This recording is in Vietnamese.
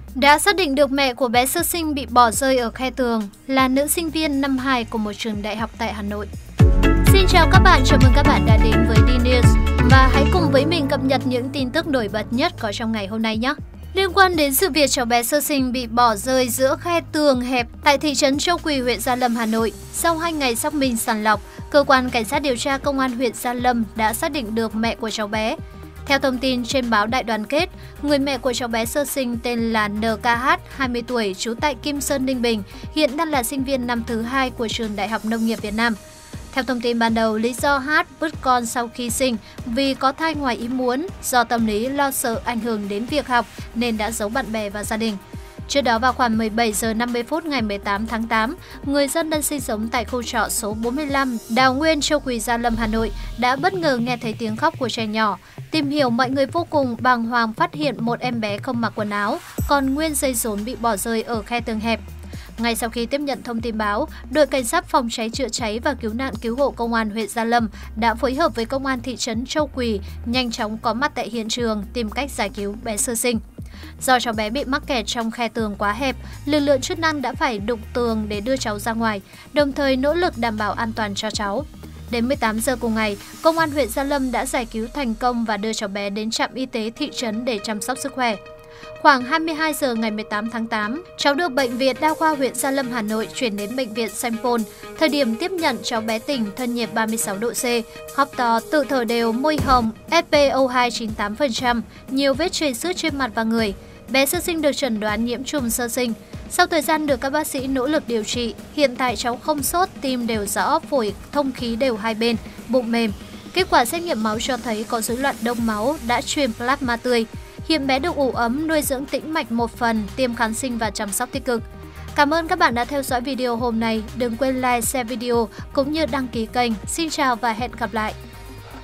Đã xác định được mẹ của bé sơ sinh bị bỏ rơi ở khe tường là nữ sinh viên năm 2 của một trường đại học tại Hà Nội. Xin chào các bạn, chào mừng các bạn đã đến với D-News và hãy cùng với mình cập nhật những tin tức nổi bật nhất có trong ngày hôm nay nhé. Liên quan đến sự việc cháu bé sơ sinh bị bỏ rơi giữa khe tường hẹp tại thị trấn Châu Quỳ, huyện Gia Lâm, Hà Nội, sau 2 ngày xác minh sàng lọc, cơ quan cảnh sát điều tra công an huyện Gia Lâm đã xác định được mẹ của cháu bé. Theo thông tin trên báo Đại Đoàn Kết, người mẹ của cháu bé sơ sinh tên là NKH, 20 tuổi, trú tại Kim Sơn, Ninh Bình, hiện đang là sinh viên năm thứ 2 của trường Đại học Nông nghiệp Việt Nam. Theo thông tin ban đầu, lý do H vứt con sau khi sinh vì có thai ngoài ý muốn, do tâm lý lo sợ ảnh hưởng đến việc học nên đã giấu bạn bè và gia đình. Trước đó vào khoảng 17 giờ 50 phút ngày 18 tháng 8, người dân đang sinh sống tại khu trọ số 45, Đào Nguyên, Châu Quỳ, Gia Lâm, Hà Nội đã bất ngờ nghe thấy tiếng khóc của trẻ nhỏ. Tìm hiểu, mọi người vô cùng bàng hoàng phát hiện một em bé không mặc quần áo, còn nguyên dây rốn bị bỏ rơi ở khe tường hẹp. Ngay sau khi tiếp nhận thông tin báo, đội cảnh sát phòng cháy chữa cháy và cứu nạn cứu hộ công an huyện Gia Lâm đã phối hợp với công an thị trấn Châu Quỳ nhanh chóng có mặt tại hiện trường tìm cách giải cứu bé sơ sinh. Do cháu bé bị mắc kẹt trong khe tường quá hẹp, lực lượng chức năng đã phải đục tường để đưa cháu ra ngoài, đồng thời nỗ lực đảm bảo an toàn cho cháu. Đến 18 giờ cùng ngày, công an huyện Gia Lâm đã giải cứu thành công và đưa cháu bé đến trạm y tế thị trấn để chăm sóc sức khỏe. Khoảng 22 giờ ngày 18 tháng 8, cháu được Bệnh viện Đa khoa huyện Gia Lâm, Hà Nội chuyển đến Bệnh viện Sanh Pôn. Thời điểm tiếp nhận, cháu bé tỉnh, thân nhiệt 36 độ C, khóc to, tự thở đều, môi hồng, SpO2 98%, nhiều vết chảy xước trên mặt và người. Bé sơ sinh được chẩn đoán nhiễm trùng sơ sinh. Sau thời gian được các bác sĩ nỗ lực điều trị, hiện tại cháu không sốt, tim đều rõ, phổi thông khí đều hai bên, bụng mềm. Kết quả xét nghiệm máu cho thấy có rối loạn đông máu, đã truyền plasma tươi. Hiện bé được ủ ấm, nuôi dưỡng tĩnh mạch một phần, tiêm kháng sinh và chăm sóc tích cực. Cảm ơn các bạn đã theo dõi video hôm nay. Đừng quên like, share video cũng như đăng ký kênh. Xin chào và hẹn gặp lại!